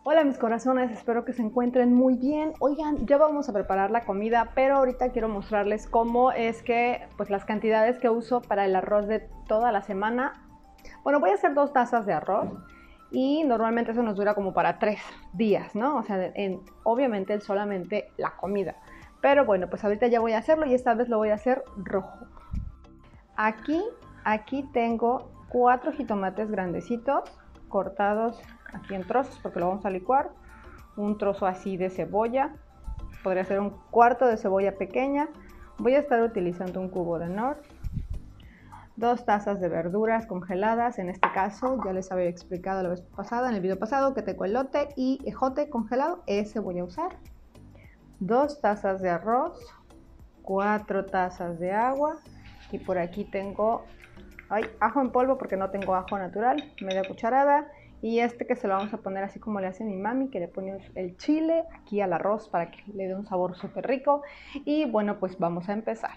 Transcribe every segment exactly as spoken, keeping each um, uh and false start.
Hola mis corazones, espero que se encuentren muy bien. Oigan, ya vamos a preparar la comida, pero ahorita quiero mostrarles cómo es que, pues las cantidades que uso para el arroz de toda la semana. Bueno, voy a hacer dos tazas de arroz y normalmente eso nos dura como para tres días, ¿no? O sea, en, obviamente solamente la comida. Pero bueno, pues ahorita ya voy a hacerlo y esta vez lo voy a hacer rojo. Aquí, aquí tengo cuatro jitomates grandecitos cortados aquí en trozos porque lo vamos a licuar, un trozo así de cebolla, podría ser un cuarto de cebolla pequeña. Voy a estar utilizando un cubo de Knorr, dos tazas de verduras congeladas, en este caso ya les había explicado la vez pasada, en el video pasado, que tengo elote y ejote congelado, ese voy a usar, dos tazas de arroz, cuatro tazas de agua y por aquí tengo ay, ajo en polvo porque no tengo ajo natural, media cucharada. Y este que se lo vamos a poner así como le hace mi mami, que le pone el chile aquí al arroz para que le dé un sabor súper rico. Y bueno, pues vamos a empezar.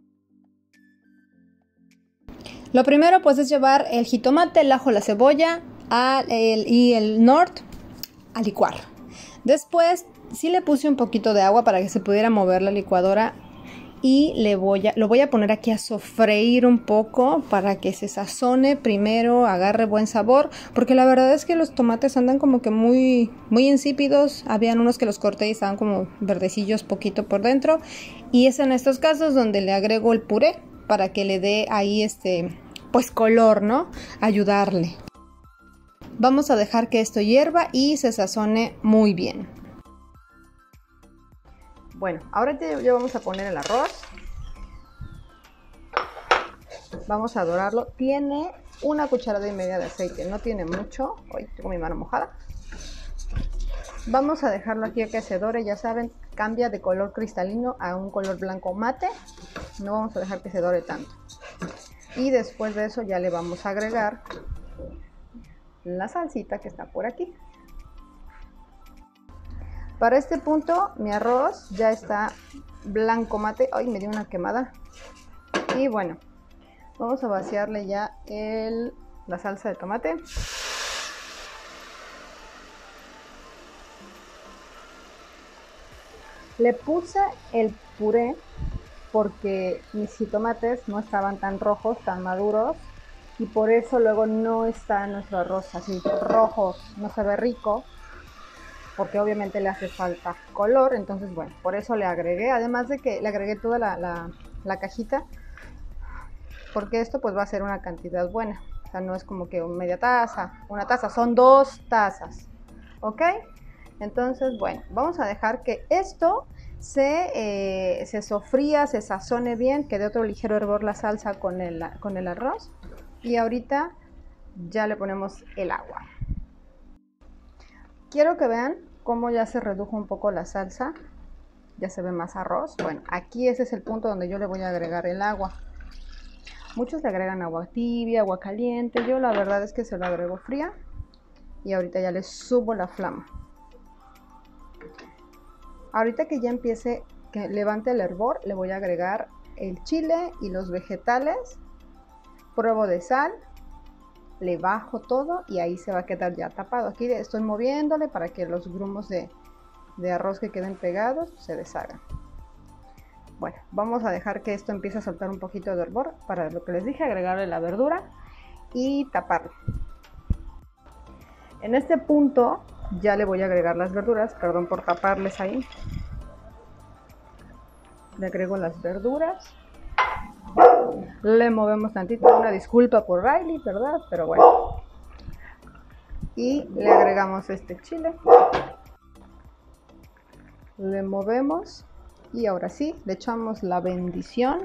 Lo primero pues es llevar el jitomate, el ajo, la cebolla a el, y el Knorr a licuar. Después sí le puse un poquito de agua para que se pudiera mover la licuadora. Y le voy a, lo voy a poner aquí a sofreír un poco para que se sazone primero, agarre buen sabor, porque la verdad es que los tomates andan como que muy, muy insípidos. Habían unos que los corté y estaban como verdecillos poquito por dentro, y es en estos casos donde le agrego el puré para que le dé ahí este, pues color, ¿no? Ayudarle. Vamos a dejar que esto hierva y se sazone muy bien. Bueno, ahora ya, ya vamos a poner el arroz. Vamos a dorarlo. Tiene una cucharada y media de aceite, no tiene mucho. Hoy tengo mi mano mojada. Vamos a dejarlo aquí a que se dore. Ya saben, cambia de color cristalino a un color blanco mate. No vamos a dejar que se dore tanto. Y después de eso ya le vamos a agregar la salsita que está por aquí. Para este punto mi arroz ya está blanco mate. Ay, me dio una quemada. Y bueno, vamos a vaciarle ya el, la salsa de tomate. Le puse el puré porque mis jitomates no estaban tan rojos, tan maduros. Y por eso luego no está nuestro arroz así rojo, no se ve rico. Porque obviamente le hace falta color, entonces bueno, por eso le agregué, además de que le agregué toda la, la, la cajita, porque esto pues va a ser una cantidad buena, o sea, no es como que media taza, una taza, son dos tazas, ¿ok? Entonces bueno, vamos a dejar que esto se, eh, se sofría, se sazone bien, que dé otro ligero hervor la salsa con el, con el arroz, y ahorita ya le ponemos el agua. Quiero que vean cómo ya se redujo un poco la salsa, ya se ve más arroz. Bueno, aquí ese es el punto donde yo le voy a agregar el agua. Muchos le agregan agua tibia, agua caliente, yo la verdad es que se lo agrego fría y ahorita ya le subo la flama. Ahorita que ya empiece, que levante el hervor, le voy a agregar el chile y los vegetales, pruebo de sal. Le bajo todo y ahí se va a quedar ya tapado. Aquí estoy moviéndole para que los grumos de, de arroz que queden pegados se deshagan. Bueno, vamos a dejar que esto empiece a soltar un poquito de hervor para lo que les dije, agregarle la verdura y taparlo. En este punto ya le voy a agregar las verduras, perdón por taparles ahí. Le agrego las verduras. Le movemos tantito, una disculpa por Riley, ¿verdad? Pero bueno. Y le agregamos este chile. Le movemos. Y ahora sí, le echamos la bendición.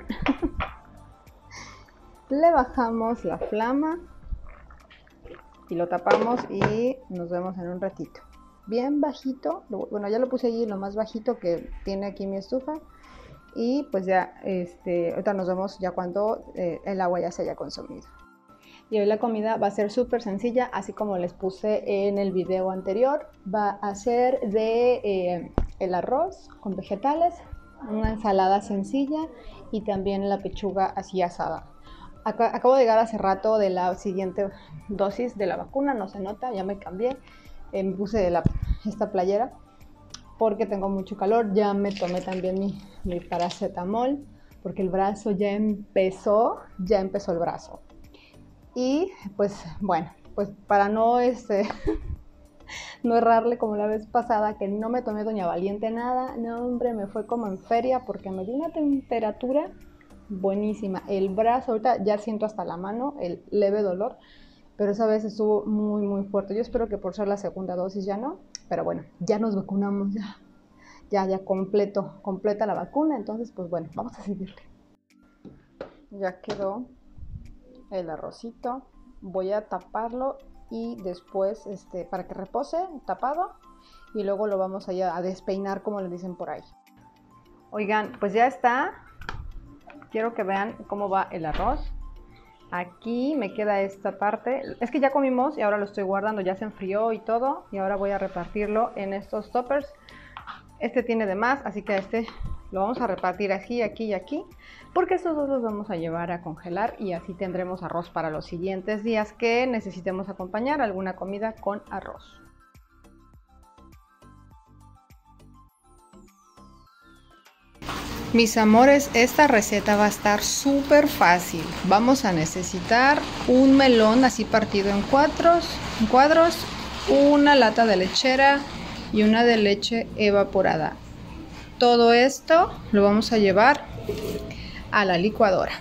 Le bajamos la flama. Y lo tapamos y nos vemos en un ratito. Bien bajito. Bueno, ya lo puse allí lo más bajito que tiene aquí mi estufa. Y pues ya, este, ahorita nos vemos ya cuando eh, el agua ya se haya consumido. Y hoy la comida va a ser súper sencilla, así como les puse en el video anterior. Va a ser de eh, el arroz con vegetales, una ensalada sencilla y también la pechuga así asada. Acabo de llegar hace rato de la siguiente dosis de la vacuna, no se nota, ya me cambié. Eh, me puse la, esta playera porque tengo mucho calor. Ya me tomé también mi, mi paracetamol porque el brazo ya empezó, ya empezó el brazo. Y pues bueno, pues para no este, no errarle como la vez pasada que no me tomé Doña Valiente nada, no hombre, me fue como en feria porque me dio una temperatura buenísima. El brazo, ahorita ya siento hasta la mano el leve dolor, pero esa vez estuvo muy muy fuerte. Yo espero que por ser la segunda dosis ya no, pero bueno, ya nos vacunamos, ya, ya, ya completo, completa la vacuna, entonces pues bueno, vamos a seguirle. Ya quedó el arrocito, voy a taparlo y después este, para que repose tapado y luego lo vamos a, a despeinar como le dicen por ahí. Oigan, pues ya está. Quiero que vean cómo va el arroz. Aquí me queda esta parte. Es que ya comimos y ahora lo estoy guardando. Ya se enfrió y todo. Y ahora voy a repartirlo en estos toppers. Este tiene de más, así que este lo vamos a repartir aquí, aquí y aquí. Porque estos dos los vamos a llevar a congelar y así tendremos arroz para los siguientes días que necesitemos acompañar alguna comida con arroz. Mis amores, esta receta va a estar súper fácil. Vamos a necesitar un melón así partido en cuadros, en cuadros, una lata de lechera y una de leche evaporada. Todo esto lo vamos a llevar a la licuadora.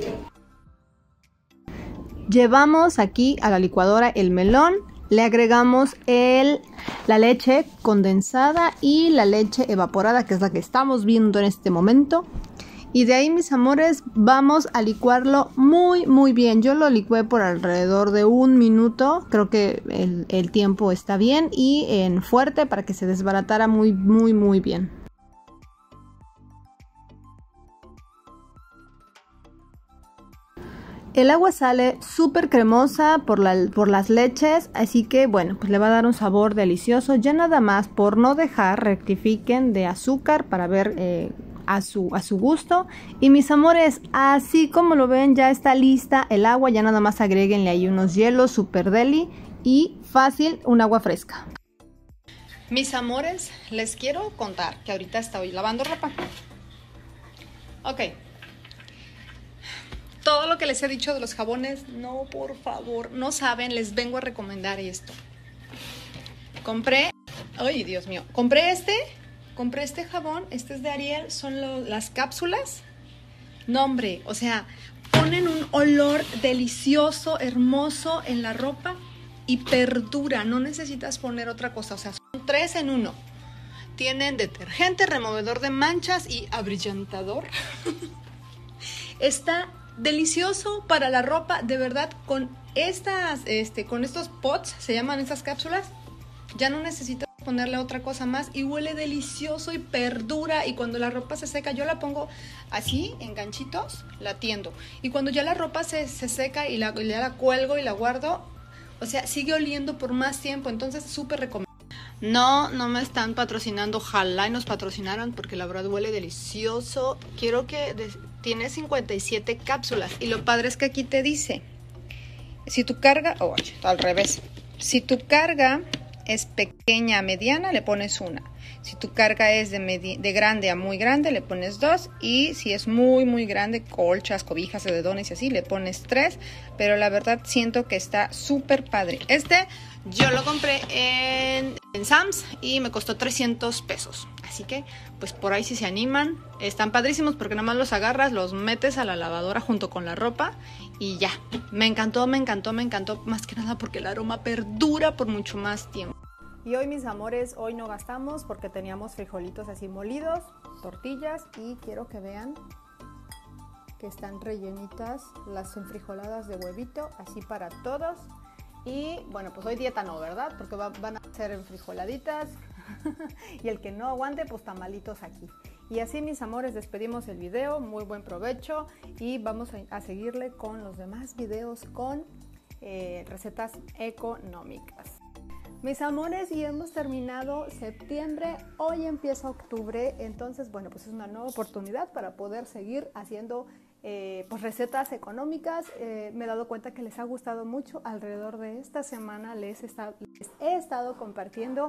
Llevamos aquí a la licuadora el melón. Le agregamos el, la leche condensada y la leche evaporada, que es la que estamos viendo en este momento. Y de ahí, mis amores, vamos a licuarlo muy, muy bien. Yo lo licué por alrededor de un minuto. Creo que el, el tiempo está bien y en fuerte para que se desbaratara muy, muy, muy bien. El agua sale súper cremosa por, la, por las leches, así que bueno, pues le va a dar un sabor delicioso. Ya nada más por no dejar, rectifiquen de azúcar para ver eh, a, su, a su gusto. Y mis amores, así como lo ven, ya está lista el agua. Ya nada más agréguenle ahí unos hielos super deli y fácil, un agua fresca. Mis amores, les quiero contar que ahorita estoy lavando ropa. Ok. Todo lo que les he dicho de los jabones, no, por favor, no saben, les vengo a recomendar esto. Compré, ay, Dios mío, compré este, compré este jabón, este es de Ariel, son lo, las cápsulas. No, hombre, o sea, ponen un olor delicioso, hermoso en la ropa y perdura, no necesitas poner otra cosa, o sea, son tres en uno. Tienen detergente, removedor de manchas y abrillantador. Está delicioso para la ropa, de verdad, con estas, este, con estos pots, se llaman estas cápsulas, ya no necesitas ponerle otra cosa más y huele delicioso y perdura. Y cuando la ropa se seca, yo la pongo así en ganchitos, la tiendo, y cuando ya la ropa se, se seca y la, ya la cuelgo y la guardo, o sea, sigue oliendo por más tiempo. Entonces súper recomendable. No, no me están patrocinando, ojalá y nos patrocinaran porque la verdad huele delicioso. Quiero que... De, tiene cincuenta y siete cápsulas y lo padre es que aquí te dice, si tu carga, oh, al revés, si tu carga es pequeña a mediana, le pones una. Si tu carga es de, de grande a muy grande, le pones dos. Y si es muy, muy grande, colchas, cobijas, edredones y así, le pones tres. Pero la verdad siento que está súper padre. Este yo lo compré en, en Sam's y me costó trescientos pesos. Así que, pues por ahí si se animan, están padrísimos porque nada más los agarras, los metes a la lavadora junto con la ropa y ya. Me encantó, me encantó, me encantó. Más que nada porque el aroma perdura por mucho más tiempo. Y hoy, mis amores, hoy no gastamos porque teníamos frijolitos así molidos, tortillas, y quiero que vean que están rellenitas las enfrijoladas de huevito, así para todos. Y bueno, pues hoy dieta no, ¿verdad? Porque va, van a ser enfrijoladitas y el que no aguante, pues tamalitos aquí. Y así, mis amores, despedimos el video. Muy buen provecho y vamos a, a seguirle con los demás videos con eh, recetas económicas. Mis amores, y hemos terminado septiembre, hoy empieza octubre, entonces bueno, pues es una nueva oportunidad para poder seguir haciendo eh, pues recetas económicas. Eh, me he dado cuenta que les ha gustado mucho. Alrededor de esta semana les, está, les he estado compartiendo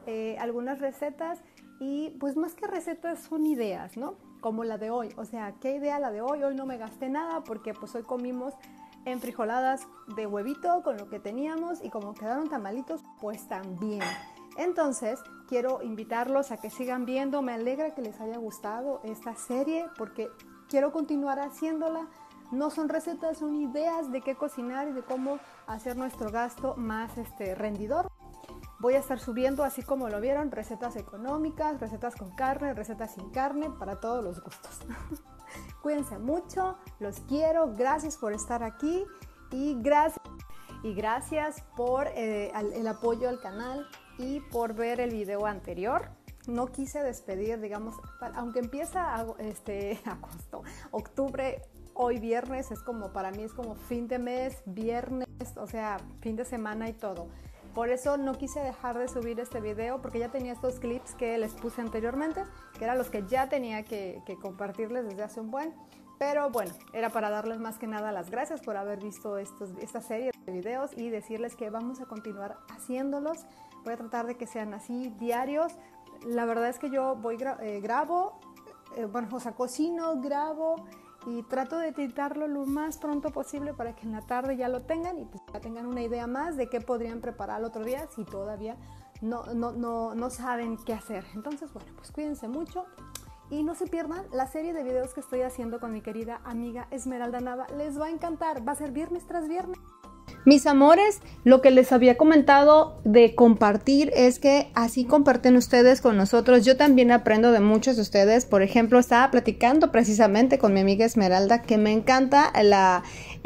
eh, algunas recetas y pues más que recetas son ideas, ¿no? Como la de hoy, o sea, ¿qué idea la de hoy? Hoy no me gasté nada porque pues hoy comimos enfrijoladas de huevito con lo que teníamos y como quedaron tamalitos, pues también. Entonces, quiero invitarlos a que sigan viendo. Me alegra que les haya gustado esta serie porque quiero continuar haciéndola. No son recetas, son ideas de qué cocinar y de cómo hacer nuestro gasto más este, rendidor. Voy a estar subiendo, así como lo vieron, recetas económicas, recetas con carne, recetas sin carne, para todos los gustos. Cuídense mucho, los quiero, gracias por estar aquí y gracias, y gracias por eh, el apoyo al canal y por ver el video anterior. No quise despedir, digamos, aunque empieza este, agosto, octubre, hoy viernes, es como, para mí es como fin de mes, viernes, o sea, fin de semana y todo. Por eso no quise dejar de subir este video porque ya tenía estos clips que les puse anteriormente, que eran los que ya tenía que, que compartirles desde hace un buen. Pero bueno, era para darles más que nada las gracias por haber visto estos, esta serie de videos y decirles que vamos a continuar haciéndolos. Voy a tratar de que sean así diarios. La verdad es que yo voy gra eh, grabo, eh, bueno, o sea, cocino, grabo y trato de editarlo lo más pronto posible para que en la tarde ya lo tengan y pues ya tengan una idea más de qué podrían preparar el otro día si todavía no, no, no, no saben qué hacer. Entonces, bueno, pues cuídense mucho y no se pierdan la serie de videos que estoy haciendo con mi querida amiga Esmeralda Nava. Les va a encantar, va a ser viernes tras viernes. Mis amores, lo que les había comentado de compartir es que así comparten ustedes con nosotros. Yo también aprendo de muchos de ustedes. Por ejemplo, estaba platicando precisamente con mi amiga Esmeralda que me encanta la,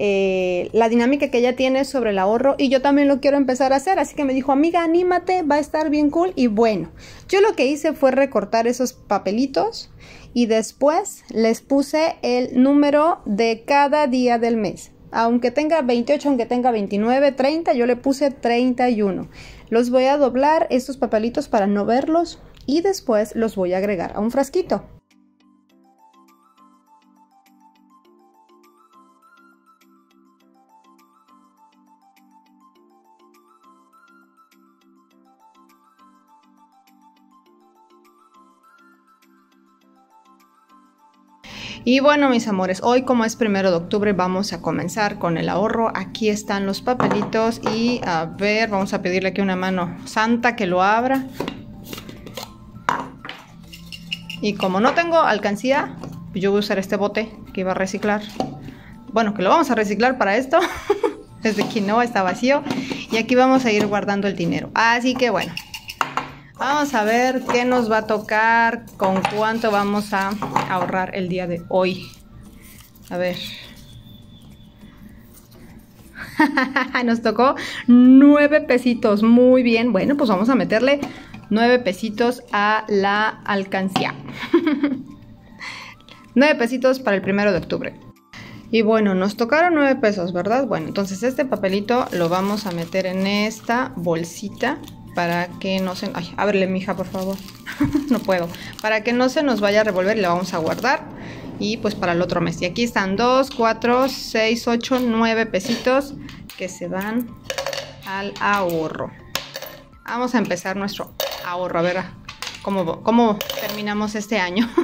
eh, la dinámica que ella tiene sobre el ahorro y yo también lo quiero empezar a hacer. Así que me dijo, amiga, anímate, va a estar bien cool. Y bueno, yo lo que hice fue recortar esos papelitos y después les puse el número de cada día del mes. Aunque tenga veintiocho, aunque tenga veintinueve, treinta, yo le puse treinta y uno. Los voy a doblar estos papelitos para no verlos y después los voy a agregar a un frasquito. Y bueno, mis amores, hoy como es primero de octubre vamos a comenzar con el ahorro. Aquí están los papelitos y a ver, vamos a pedirle aquí una mano santa que lo abra. Y como no tengo alcancía, yo voy a usar este bote que iba a reciclar. Bueno, que lo vamos a reciclar para esto. Desde que no está vacío. Y aquí vamos a ir guardando el dinero. Así que bueno. Vamos a ver qué nos va a tocar, con cuánto vamos a ahorrar el día de hoy. A ver. Nos tocó nueve pesitos. Muy bien. Bueno, pues vamos a meterle nueve pesitos a la alcancía. nueve pesitos para el primero de octubre. Y bueno, nos tocaron nueve pesos, ¿verdad? Bueno, entonces este papelito lo vamos a meter en esta bolsita. Para que no se... Ay, ábrele, mija, por favor. No puedo. Para que no se nos vaya a revolver y la vamos a guardar. Y pues para el otro mes. Y aquí están dos, cuatro, seis, ocho, nueve pesitos que se van al ahorro. Vamos a empezar nuestro ahorro. A ver cómo, cómo terminamos este año.